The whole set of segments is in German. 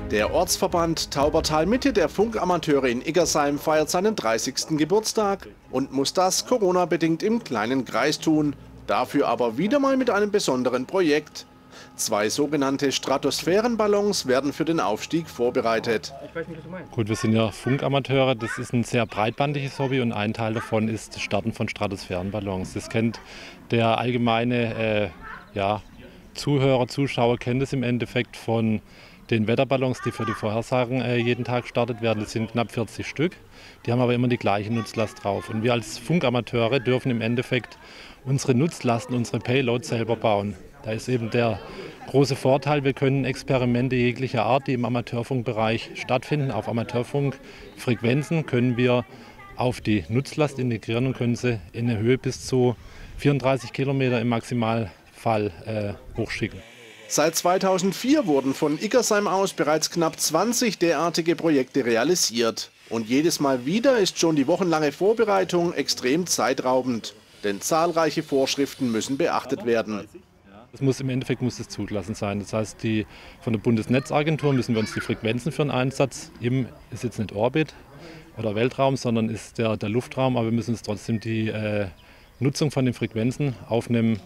Der Ortsverband Taubertal-Mitte der Funkamateure in Iggersheim feiert seinen 30. Geburtstag und muss das Corona-bedingt im kleinen Kreis tun, dafür aber wieder mal mit einem besonderen Projekt. 2 sogenannte Stratosphärenballons werden für den Aufstieg vorbereitet. Gut, wir sind ja Funkamateure, das ist ein sehr breitbandiges Hobby und ein Teil davon ist das Starten von Stratosphärenballons. Das kennt der allgemeine Zuhörer, Zuschauer kennt es im Endeffekt von den Wetterballons, die für die Vorhersagen jeden Tag gestartet werden. Das sind knapp 40 Stück. Die haben aber immer die gleiche Nutzlast drauf. Und wir als Funkamateure dürfen im Endeffekt unsere Nutzlasten, unsere Payloads selber bauen. Da ist eben der große Vorteil, wir können Experimente jeglicher Art, die im Amateurfunkbereich stattfinden, auf Amateurfunkfrequenzen können wir auf die Nutzlast integrieren und können sie in eine Höhe bis zu 34 Kilometer im Maximalfall hochschicken. Seit 2004 wurden von Iggersheim aus bereits knapp 20 derartige Projekte realisiert. Und jedes Mal wieder ist schon die wochenlange Vorbereitung extrem zeitraubend. Denn zahlreiche Vorschriften müssen beachtet werden. Im Endeffekt muss es zugelassen sein. Das heißt, von der Bundesnetzagentur müssen wir uns die Frequenzen für einen Einsatz, ist jetzt nicht Orbit oder Weltraum, sondern ist der Luftraum, aber wir müssen uns trotzdem die Nutzung von den Frequenzen auf einem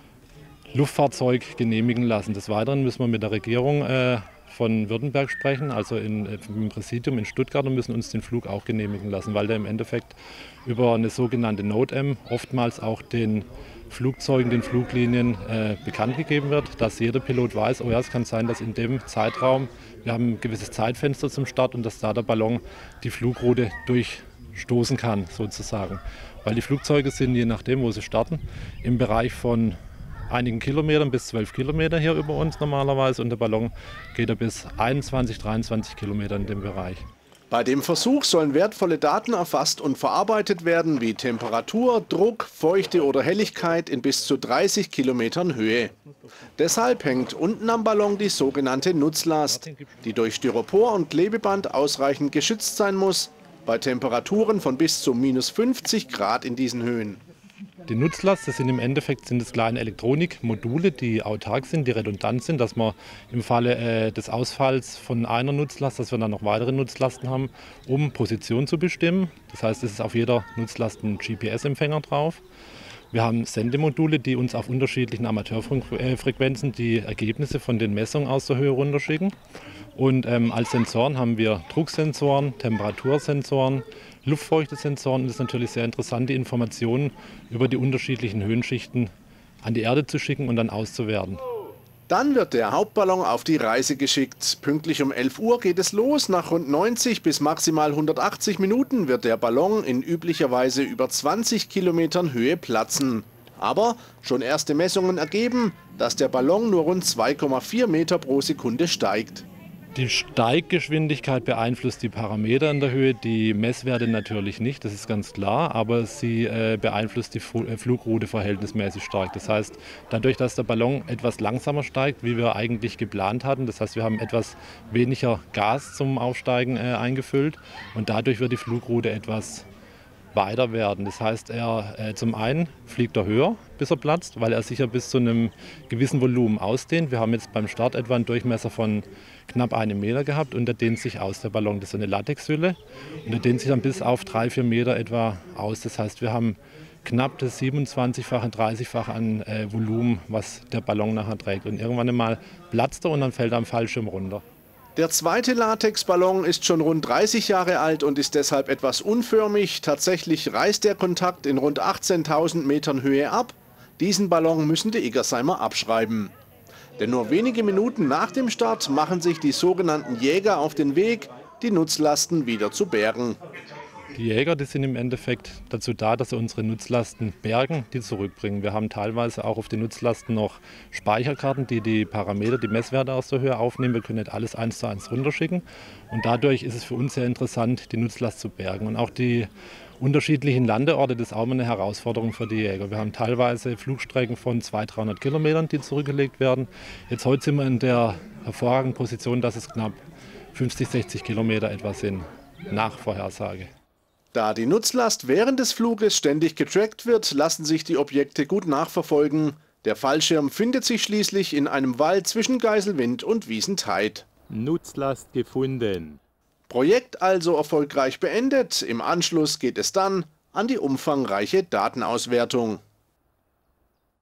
Luftfahrzeug genehmigen lassen. Des Weiteren müssen wir mit der Regierung von Württemberg sprechen, also im Präsidium in Stuttgart, und müssen uns den Flug auch genehmigen lassen, weil der im Endeffekt über eine sogenannte Node-M oftmals auch den Flugzeugen, den Fluglinien bekannt gegeben wird, dass jeder Pilot weiß, oh ja, es kann sein, dass in dem Zeitraum, wir haben ein gewisses Zeitfenster zum Start und dass da der Ballon die Flugroute durchstoßen kann, sozusagen. Weil die Flugzeuge sind, je nachdem, wo sie starten, im Bereich von einigen Kilometern bis 12 Kilometer hier über uns normalerweise und der Ballon geht bis 21, 23 Kilometer in dem Bereich. Bei dem Versuch sollen wertvolle Daten erfasst und verarbeitet werden, wie Temperatur, Druck, Feuchte oder Helligkeit in bis zu 30 Kilometern Höhe. Deshalb hängt unten am Ballon die sogenannte Nutzlast, die durch Styropor und Klebeband ausreichend geschützt sein muss, bei Temperaturen von bis zu -50 Grad in diesen Höhen. Die Nutzlast, das sind im Endeffekt kleine Elektronikmodule, die autark sind, die redundant sind, dass wir im Falle des Ausfalls von einer Nutzlast, dass wir dann noch weitere Nutzlasten haben, um Position zu bestimmen. Das heißt, es ist auf jeder Nutzlast ein GPS-Empfänger drauf. Wir haben Sendemodule, die uns auf unterschiedlichen Amateurfunkfrequenzen die Ergebnisse von den Messungen aus der Höhe runterschicken. Und als Sensoren haben wir Drucksensoren, Temperatursensoren, Luftfeuchtesensoren. Und es ist natürlich sehr interessant, die Informationen über die unterschiedlichen Höhenschichten an die Erde zu schicken und dann auszuwerten. Dann wird der Hauptballon auf die Reise geschickt. Pünktlich um 11 Uhr geht es los. Nach rund 90 bis maximal 180 Minuten wird der Ballon in üblicherweise über 20 Kilometern Höhe platzen. Aber schon erste Messungen ergeben, dass der Ballon nur rund 2,4 Meter pro Sekunde steigt. Die Steiggeschwindigkeit beeinflusst die Parameter in der Höhe, die Messwerte natürlich nicht, das ist ganz klar, aber sie beeinflusst die Flugroute verhältnismäßig stark. Das heißt, dadurch, dass der Ballon etwas langsamer steigt, wie wir eigentlich geplant hatten, das heißt, wir haben etwas weniger Gas zum Aufsteigen eingefüllt und dadurch wird die Flugroute etwas weiter werden. Das heißt, zum einen fliegt er höher, bis er platzt, weil er sich ja bis zu einem gewissen Volumen ausdehnt. Wir haben jetzt beim Start etwa einen Durchmesser von knapp 1 Meter gehabt und der dehnt sich aus, der Ballon. Das ist eine Latexhülle und der dehnt sich dann bis auf 3-4 Meter etwa aus. Das heißt, wir haben knapp das 27-fache, 30-fache an Volumen, was der Ballon nachher trägt. Und irgendwann einmal platzt er und dann fällt er am Fallschirm runter. Der zweite Latexballon ist schon rund 30 Jahre alt und ist deshalb etwas unförmig. Tatsächlich reißt der Kontakt in rund 18.000 Metern Höhe ab. Diesen Ballon müssen die Iggersheimer abschreiben. Denn nur wenige Minuten nach dem Start machen sich die sogenannten Jäger auf den Weg, die Nutzlasten wieder zu bergen. Die Jäger, die sind im Endeffekt dazu da, dass sie unsere Nutzlasten bergen, die zurückbringen. Wir haben teilweise auch auf den Nutzlasten noch Speicherkarten, die die Parameter, die Messwerte aus der Höhe aufnehmen. Wir können nicht alles 1:1 runterschicken. Und dadurch ist es für uns sehr interessant, die Nutzlast zu bergen. Und auch die unterschiedlichen Landeorte, das ist auch immer eine Herausforderung für die Jäger. Wir haben teilweise Flugstrecken von 200-300 Kilometern, die zurückgelegt werden. Heute sind wir in der hervorragenden Position, dass es knapp 50-60 Kilometer etwa sind, nach Vorhersage. Da die Nutzlast während des Fluges ständig getrackt wird, lassen sich die Objekte gut nachverfolgen. Der Fallschirm findet sich schließlich in einem Wald zwischen Geiselwind und Wiesentheid. Nutzlast gefunden. Projekt also erfolgreich beendet. Im Anschluss geht es dann an die umfangreiche Datenauswertung.